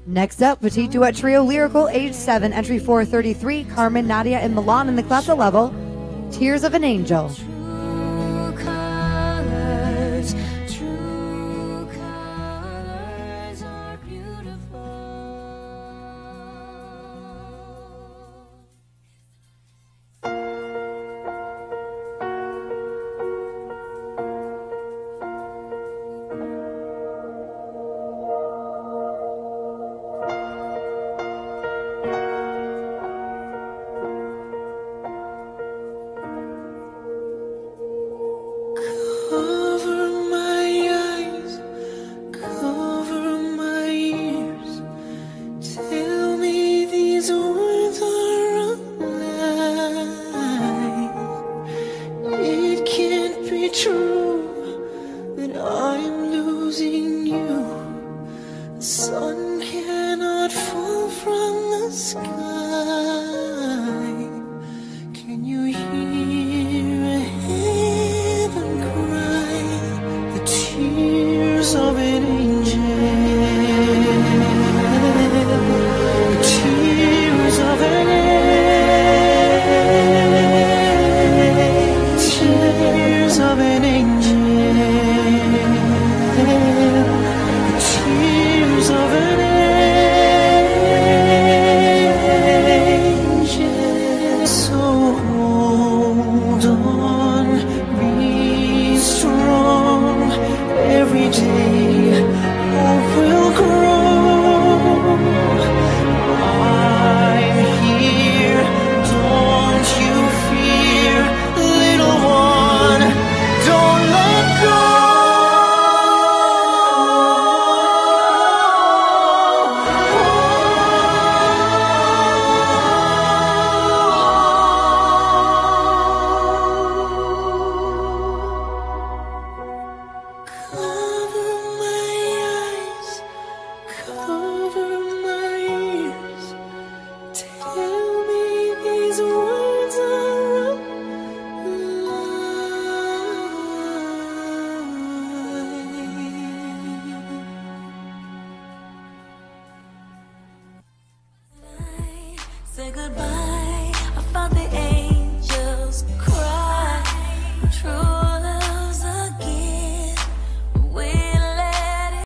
Next up, Petite Duet Trio Lyrical, age 7, entry 433, Carmen, Nadia, and Milan in the class of level, Tears of an Angel. Sun cannot fall from the sky.